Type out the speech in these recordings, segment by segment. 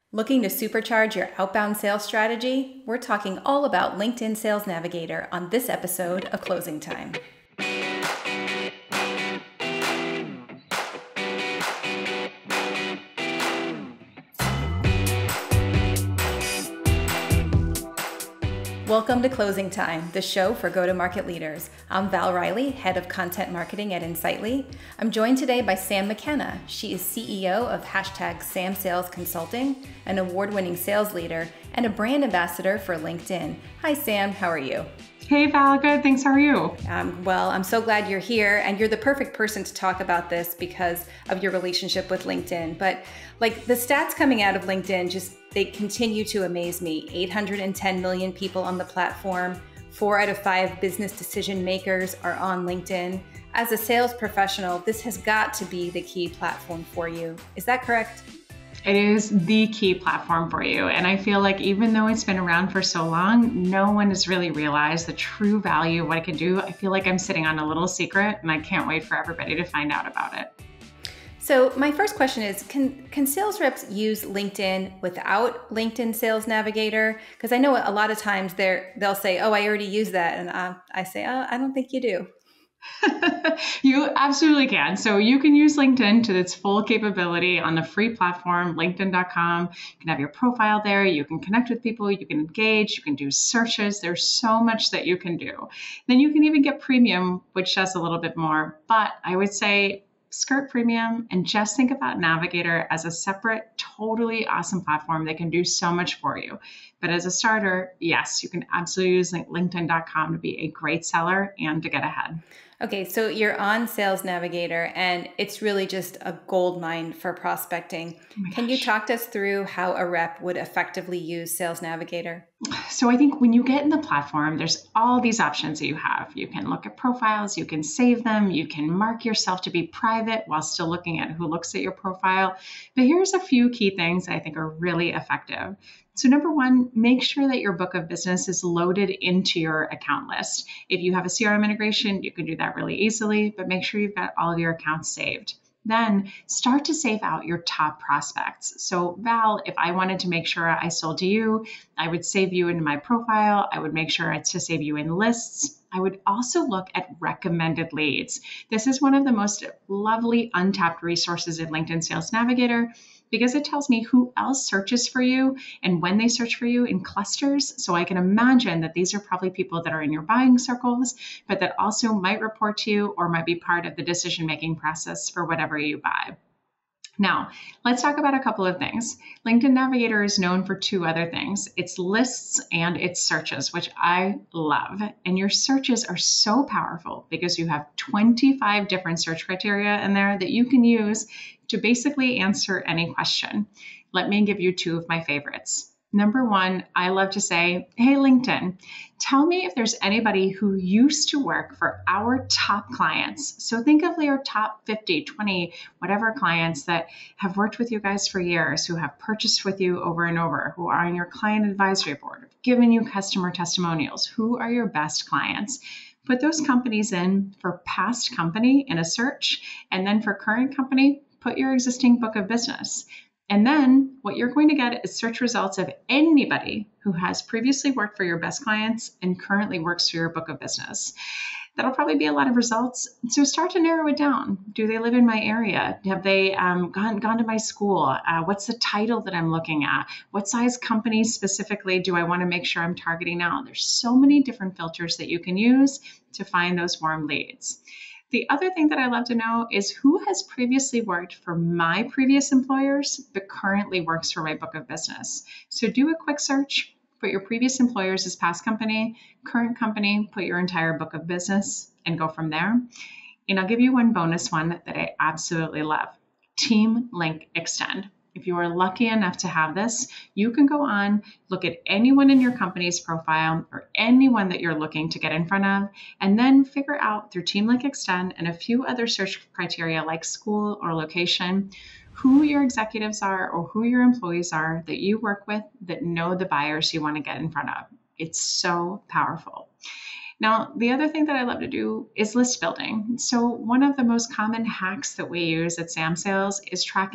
Looking to supercharge your outbound sales strategy? We're talking all about LinkedIn Sales Navigator on this episode of Closing Time. Welcome to Closing Time, the show for go-to-market leaders. I'm Val Riley, Head of Content Marketing at Insightly. I'm joined today by Sam Mckenna. She is CEO of #Sam Sales Consulting, an award-winning sales leader, and a brand ambassador for LinkedIn. Hi, Sam. How are you? Hey, Val. Good. Thanks. How are you? Well, I'm so glad you're here, and you're the perfect person to talk about this because of your relationship with LinkedIn. But like the stats coming out of LinkedIn, they continue to amaze me. 810 million people on the platform. 4 out of 5 business decision makers are on LinkedIn. As a sales professional, this has got to be the key platform for you. Is that correct? It is the key platform for you. And I feel like even though it's been around for so long, no one has really realized the true value of what it can do. I feel like I'm sitting on a little secret and I can't wait for everybody to find out about it. So my first question is, can sales reps use LinkedIn without LinkedIn Sales Navigator? Because I know a lot of times they'll say, oh, I already use that. And I say, oh, I don't think you do. You absolutely can. So you can use LinkedIn to its full capability on the free platform, linkedin.com. You can have your profile there. You can connect with people. You can engage. You can do searches. There's so much that you can do. Then you can even get premium, which does a little bit more. But I would say skirt premium and just think about Navigator as a separate, totally awesome platform that can do so much for you. But as a starter, yes, you can absolutely use linkedin.com to be a great seller and to get ahead. Okay, so you're on Sales Navigator and it's really just a gold mine for prospecting. Can you talk us through how a rep would effectively use Sales Navigator? So I think when you get in the platform, there's all these options that you have. You can look at profiles, you can save them, you can mark yourself to be private while still looking at who looks at your profile. But here's a few key things that I think are really effective. So number one, make sure that your book of business is loaded into your account list. If you have a CRM integration, you can do that really easily, but make sure you've got all of your accounts saved. Then start to save out your top prospects. So Val, if I wanted to make sure I sold to you, I would save you into my profile. I would make sure to save you in lists. I would also look at recommended leads. This is one of the most lovely untapped resources in LinkedIn Sales Navigator because it tells me who else searches for you and when they search for you in clusters. So I can imagine that these are probably people that are in your buying circles, but that also might report to you or might be part of the decision-making process for whatever you buy. Now, let's talk about a couple of things. LinkedIn Navigator is known for 2 other things. It's lists and it's searches, which I love. And your searches are so powerful because you have 25 different search criteria in there that you can use to basically answer any question. Let me give you 2 of my favorites. Number 1, I love to say, hey, LinkedIn, tell me if there's anybody who used to work for our top clients. So think of your top 50, 20, whatever clients that have worked with you guys for years, who have purchased with you over and over, who are on your client advisory board, given you customer testimonials. Who are your best clients? Put those companies in for past company in a search, and then for current company, put your existing book of business. And then what you're going to get is search results of anybody who has previously worked for your best clients and currently works for your book of business. That'll probably be a lot of results. So start to narrow it down. Do they live in my area? Have they gone to my school? What's the title that I'm looking at? What size companies specifically do I want to make sure I'm targeting now? There's so many different filters that you can use to find those warm leads. The other thing that I love to know is who has previously worked for my previous employers, but currently works for my book of business. So do a quick search, put your previous employers as past company, current company, put your entire book of business, and go from there. And I'll give you one bonus one that I absolutely love. TeamLink Extend. If you are lucky enough to have this, you can go on, look at anyone in your company's profile or anyone that you're looking to get in front of, and then figure out through TeamLink Extend and a few other search criteria like school or location, who your executives are or who your employees are that you work with that know the buyers you want to get in front of. It's so powerful. Now, the other thing that I love to do is list building. So one of the most common hacks that we use at Sam Sales is tracking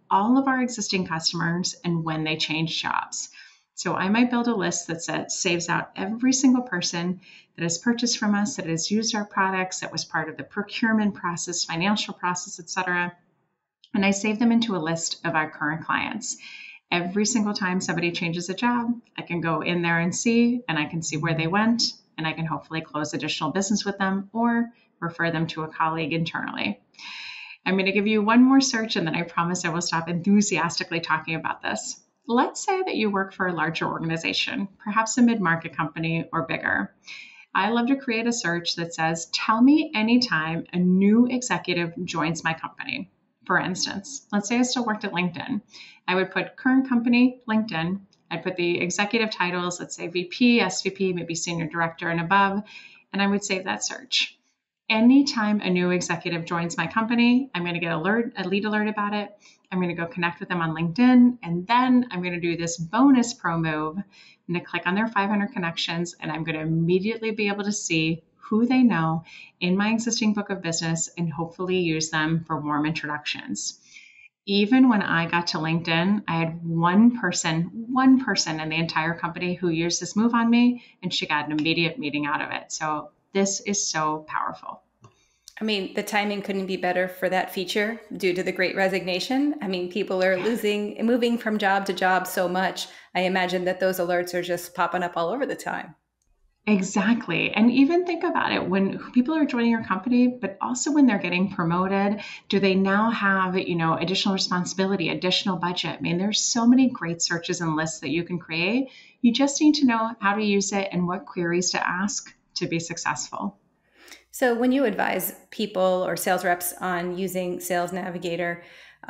all of our existing customers and when they change jobs. So I might build a list that saves out every single person that has purchased from us, that has used our products, that was part of the procurement process, financial process, etc. And I save them into a list of our current clients. Every single time somebody changes a job, I can go in there and see, and I can see where they went, and I can hopefully close additional business with them or refer them to a colleague internally. I'm going to give you one more search, and then I promise I will stop enthusiastically talking about this. Let's say that you work for a larger organization, perhaps a mid-market company or bigger. I love to create a search that says, tell me anytime a new executive joins my company. For instance, let's say I still worked at LinkedIn. I would put current company, LinkedIn. I'd put the executive titles, let's say VP, SVP, maybe senior director and above, and I would save that search. Anytime a new executive joins my company, I'm going to get a lead alert about it. I'm going to go connect with them on LinkedIn, and then I'm going to do this bonus pro move. I'm going to click on their 500 connections, and I'm going to immediately be able to see who they know in my existing book of business and hopefully use them for warm introductions. Even when I got to LinkedIn, I had one person in the entire company who used this move on me, and she got an immediate meeting out of it. So this is so powerful. I mean, the timing couldn't be better for that feature due to the Great Resignation. I mean, people are moving from job to job so much. I imagine that those alerts are just popping up all over the time. Exactly. And even think about it when people are joining your company, but also when they're getting promoted, do they now have, additional responsibility, additional budget? I mean, there's so many great searches and lists that you can create. You just need to know how to use it and what queries to ask to be successful. So when you advise people or sales reps on using Sales Navigator,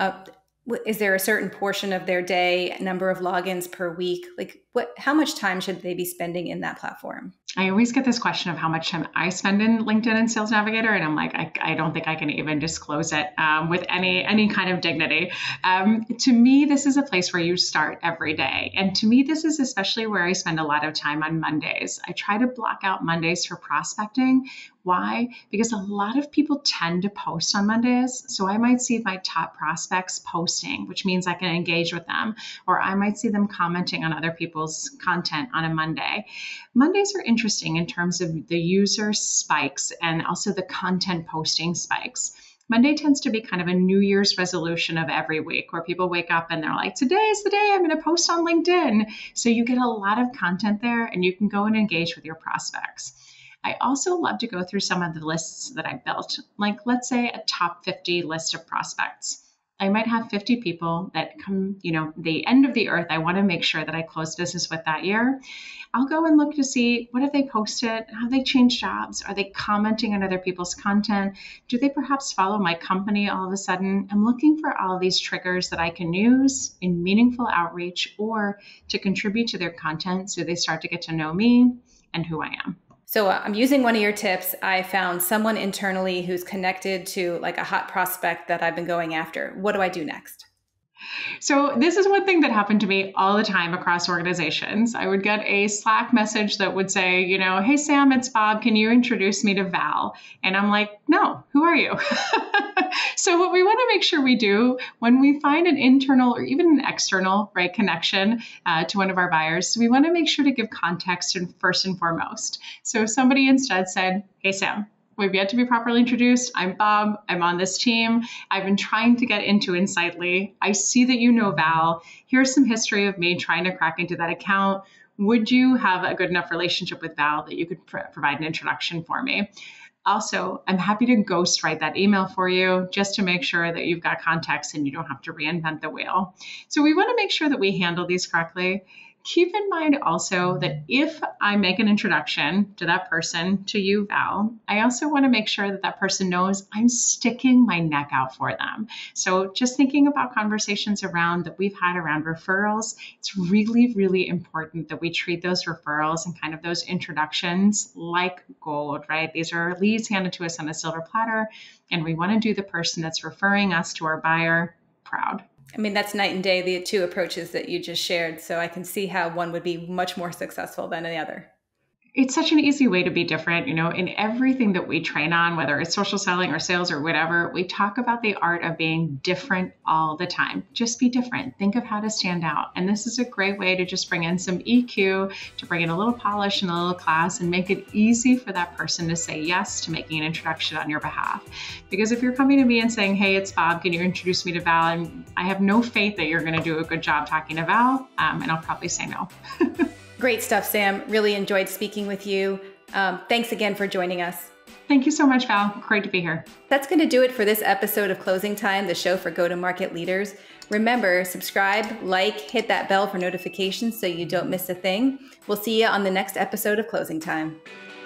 is there a certain portion of their day, number of logins per week? Like how much time should they be spending in that platform? I always get this question of how much time I spend in LinkedIn and Sales Navigator, and I'm like, I don't think I can even disclose it with any kind of dignity. To me, this is a place where you start every day. And to me, this is especially where I spend a lot of time on Mondays. I try to block out Mondays for prospecting. Why? Because a lot of people tend to post on Mondays. So I might see my top prospects posting, which means I can engage with them, or I might see them commenting on other people's content on a Monday. Mondays are interesting in terms of the user spikes and also the content posting spikes. Monday tends to be kind of a New Year's resolution of every week where people wake up and they're like, today is the day I'm going to post on LinkedIn. So you get a lot of content there and you can go and engage with your prospects. I also love to go through some of the lists that I built, like let's say a top 50 list of prospects. I might have 50 people that come, the end of the earth. I want to make sure that I close business with that year. I'll go and look to see what have they posted, how they changed jobs, are they commenting on other people's content, do they perhaps follow my company all of a sudden? I'm looking for all of these triggers that I can use in meaningful outreach or to contribute to their content so they start to get to know me and who I am. So I'm using one of your tips. I found someone internally who's connected to like a hot prospect that I've been going after. What do I do next? So this is one thing that happened to me all the time across organizations. I would get a Slack message that would say, hey, Sam, it's Bob. Can you introduce me to Val? And I'm like, no, who are you? So what we want to make sure we do when we find an internal or even an external connection to one of our buyers, we want to make sure to give context first and foremost. So if somebody instead said, hey, Sam, we've yet to be properly introduced. I'm Bob. I'm on this team. I've been trying to get into Insightly. I see that you know Val. Here's some history of me trying to crack into that account. Would you have a good enough relationship with Val that you could provide an introduction for me? Also, I'm happy to ghostwrite that email for you just to make sure that you've got context and you don't have to reinvent the wheel. So we want to make sure that we handle these correctly. Keep in mind also that if I make an introduction to that person, to you, Val, I also want to make sure that that person knows I'm sticking my neck out for them. So just thinking about conversations that we've had around referrals, it's really, really important that we treat those referrals and kind of those introductions like gold, right? These are leads handed to us on a silver platter, and we want to do the person that's referring us to our buyer proud. I mean, that's night and day, the two approaches that you just shared. So I can see how one would be much more successful than the other. It's such an easy way to be different. In everything that we train on, whether it's social selling or sales or whatever, we talk about the art of being different all the time. Just be different. Think of how to stand out. And this is a great way to just bring in some EQ, to bring in a little polish and a little class, and make it easy for that person to say yes to making an introduction on your behalf. Because if you're coming to me and saying, hey, it's Bob, can you introduce me to Val? And I have no faith that you're going to do a good job talking to Val, and I'll probably say no. Great stuff, Sam. Really enjoyed speaking with you. Thanks again for joining us. Thank you so much, Val. Great to be here. That's going to do it for this episode of Closing Time, the show for go-to-market leaders. Remember, subscribe, hit that bell for notifications so you don't miss a thing. We'll see you on the next episode of Closing Time.